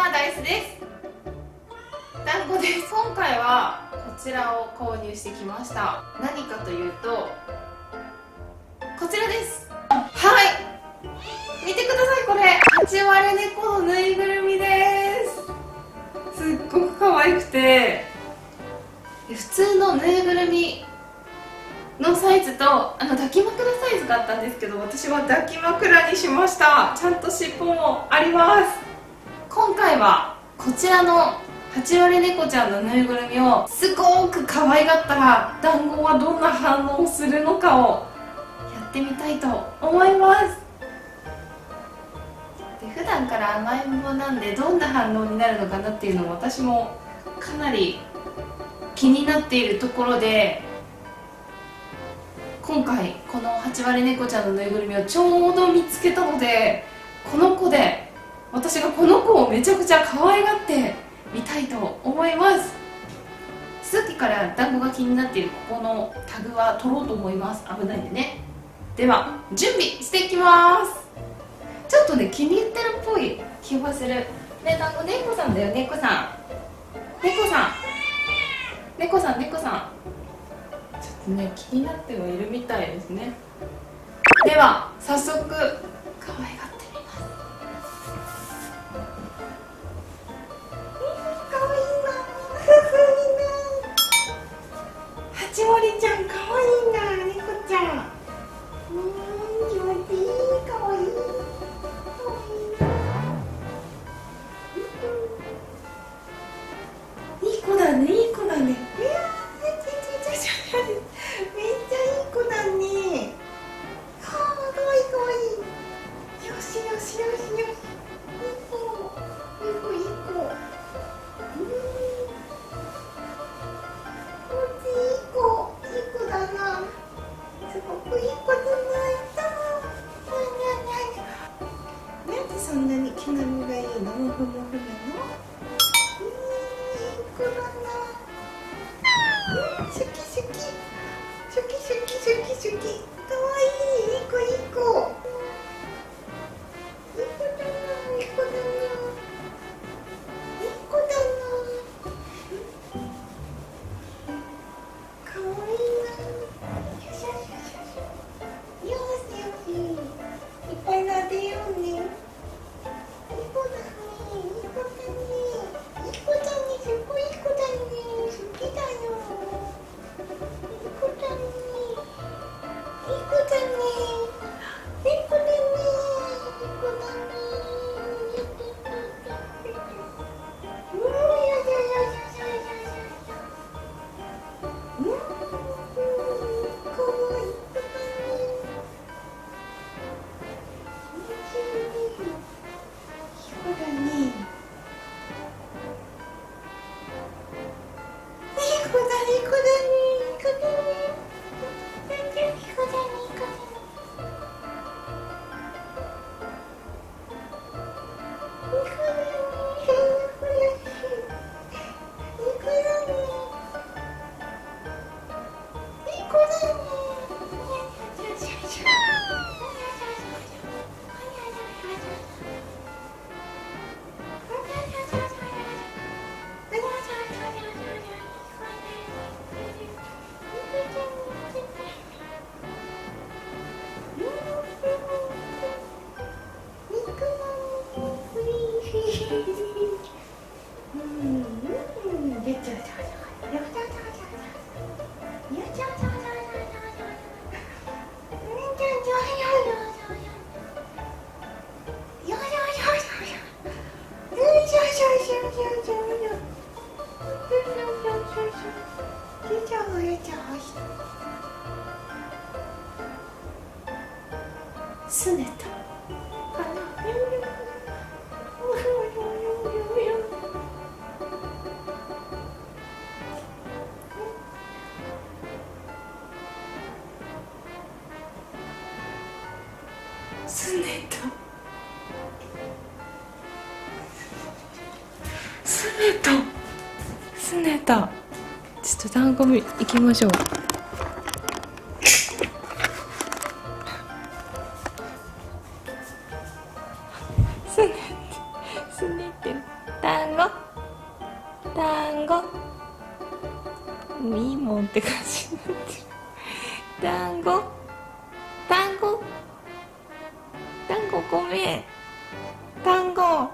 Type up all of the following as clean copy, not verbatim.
はダイスです。団子です。今回はこちらを購入してきました。何かというとこちらです。はい、見てください。これ8割猫のぬいぐるみです。すっごく可愛くて、普通のぬいぐるみのサイズと抱き枕サイズがあったんですけど、私は抱き枕にしました。ちゃんと尻尾もあります。今回はこちらの8割猫ちゃんのぬいぐるみをすごく可愛がったら団子はどんな反応をするのかをやってみたいと思います。で、普段から甘えん坊なんでどんな反応になるのかなっていうのを私もかなり気になっているところで、今回この8割猫ちゃんのぬいぐるみをちょうど見つけたので、私がこの子をめちゃくちゃ可愛がってみたいと思います。さっきから団子が気になっているここのタグは取ろうと思います。危ないんでね。では準備していきます。ちょっとね、気に入ってるっぽい気がする。ね、団子猫さんだよ。猫さんちょっとね、気になってはいるみたいですね。では早速可愛がってみます。可愛いな。8割ちゃん可愛いな。猫ちゃん気持ちいい。可愛いいい子だね。いい子だね。めっちゃいい子だね。かわいいかわいい。よしよしよしよし。いい子いい子いい子。いい子だな。すごくいい子じゃないか。なんでそんなに毛並みがいいの？もふもふなの？いい子だな。シュキシュキ。シュキシュキシュキシュキ。かわいい。いい子いい子。いい子だな。いい子だな。いい子だな。かわいいな。よしよしよしよし。よしよし。いっぱい撫でようね。いい子だね。いい子だね。いい子だね。すごいいい子だね。好きだよ。いい子だね。いい子だね。いい子だね。いい子だね。よよよよよよよ。かわいい子だね。いい子だね。いい子だね。いい子だね。いい子だね。いい子だね。いい子だね。いい子だね。すねたかな。すねたすねた。ちょっと団子行きましょう。すねてる。 団子いいもんって感じになってる。団子ごめん。団子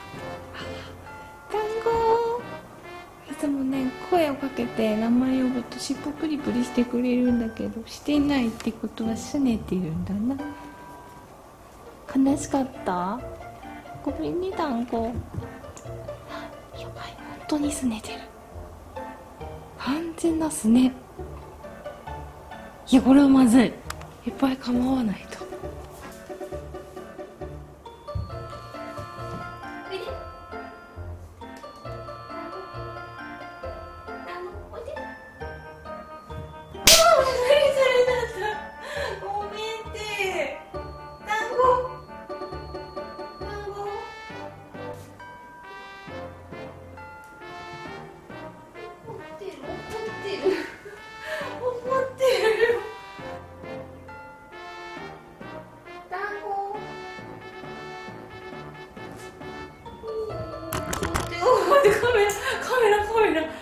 いつもね声をかけて名前呼ぶと尻尾プリプリしてくれるんだけど、してないってことは拗ねてるんだな。悲しかった？ごめんね団子。やばい、本当に拗ねてる。完全な拗ね。いやこれはまずい。いっぱい構わないと。カメラ団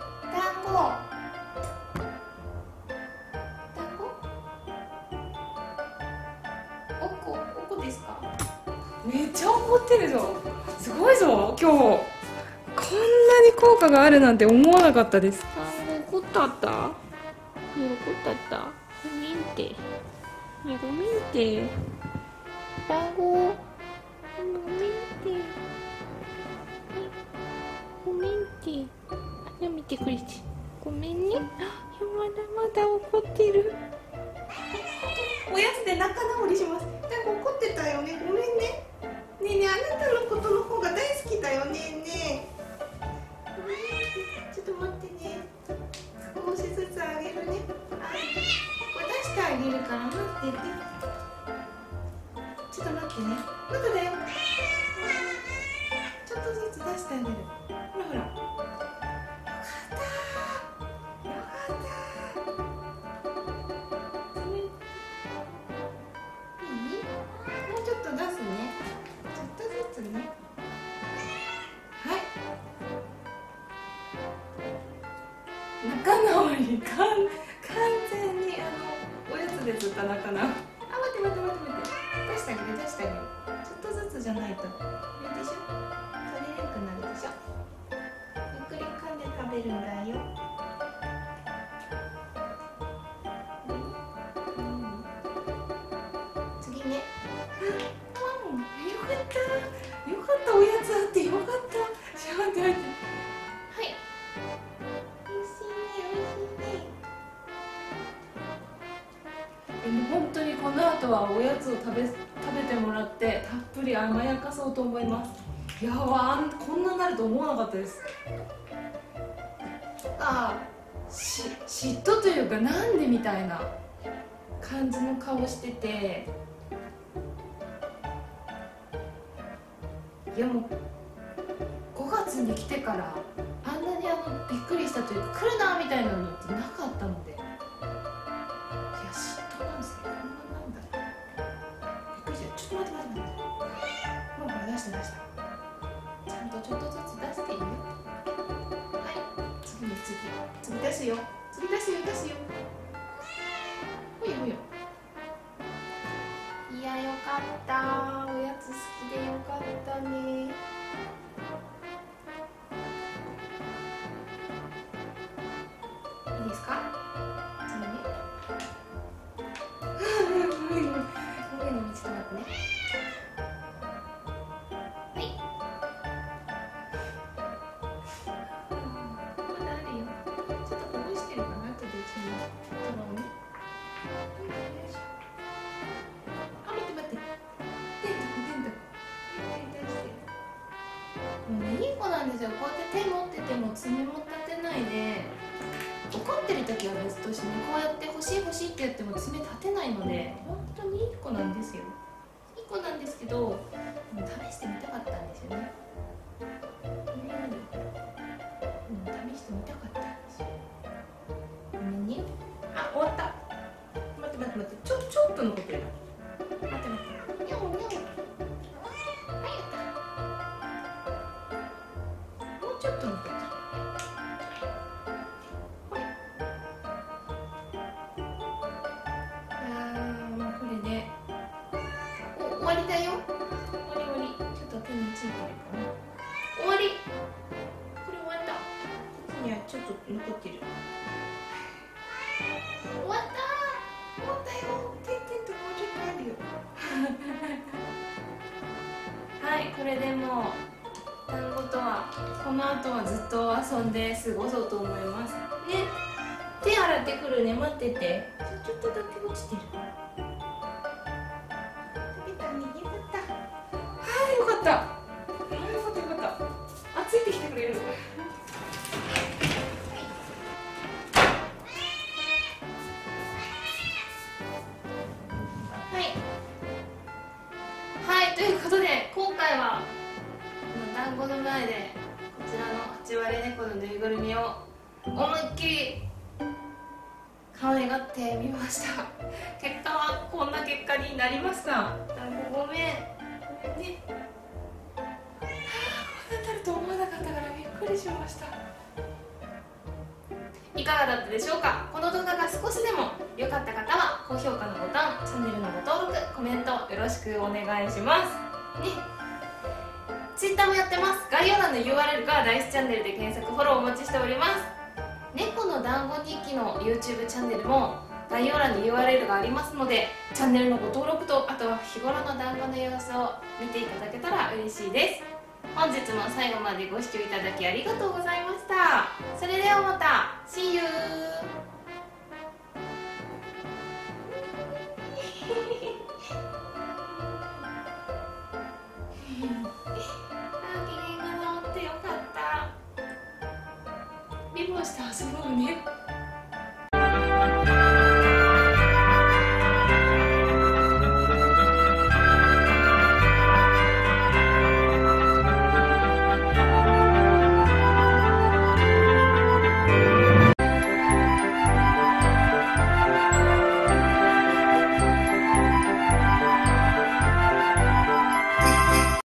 子おこですか？めっちゃ怒ってるぞ。すごいぞ今日。こんなに効果があるなんて思わなかったです。怒ったった。怒ったった。ごめんって。ごめんって。団子。ごめんって。ごめんって。花見てくれて。ごめんね。まだ怒ってる。おやつで仲直りします。なんか怒ってたよね。ごめんね。ねえねえ、あなたのことの方が大好きだよね。ちょっと待ってね。少しずつあげるね。これ出してあげるから待ってて。ちょっと待ってね。まだだよ。ちょっとずつ出してあげる。ほら。仲直り完全におやつで釣った仲直り。待って出してあげる。ちょっとずつじゃないと。これでしょ、取れなくなるでしょ。ゆっくり噛んで食べるんだよ。次ね。よかったおやつあってよかった。待って。本当にこの後はおやつを食べてもらってたっぷり甘やかそうと思います。いやこんなになると思わなかったです。嫉妬というかなんでみたいな感じの顔してて、いやもう5月に来てからあんなにびっくりしたというか来るなみたいなのってなかったので、いや嫉妬なんですけど、こんななんだろう。びっくりした。ちょっと待って。もうこれ出した。ちゃんとちょっとずつ出していいよ。はい、次出すよ。ほい。いやよかった。おやつ好きでよかったね。いいですか？次ね。ごめんね。ちょっと待ってね。はい。まだあるよ。ちょっとこぼしてるかな。後で取ろうね。待って。もういい子なんですよ。こうやって手持ってても爪も立てないで、怒ってる時は別としてね、こうやって欲しいってやっても爪立てないので、本当にいい子なんですよ。いい子なんですけど、試してみたかったんですよね。試してみたかったんですよ。ごめんね。終わった。待って。ちょっと残ってる。待って。にゃお。はい、やった。 うちょっと残ってる。もうこれで終わりだよ。終わり。ちょっと手についてるかな。終わり。これ終わった。ここにはちょっと残ってる。終わった。終わったよ。てんてんともうちょっとあるよ。はい、これでもう団子とはこの後はずっと遊んで過ごそうと思いますね。手洗ってくるね。待ってて。ちょっとだけ落ちてる。食べたね。よかった。はい、よかった。よかった。あ、ついてきてくれる。はい、ということで今回は団子の前でこちらの8割猫のぬいぐるみを思いっきり可愛がってみました。結果はこんな結果になりました。団子ごめんね。こんなになると思わなかったからびっくりしました。いかがだったでしょうか。この動画が少しでも良かった方は高評価のボタン、チャンネルのご登録、コメントよろしくお願いしますね。Twitter もやってます。概要欄の URL からダイスチャンネルで検索フォローお待ちしております。猫の団子日記の YouTube チャンネルも概要欄に URL がありますので、チャンネルのご登録と、あとは日頃の団子の様子を見ていただけたら嬉しいです。本日も最後までご視聴いただきありがとうございました。それではまた See you 機嫌が治ってよかった。リボンして遊ぼうね。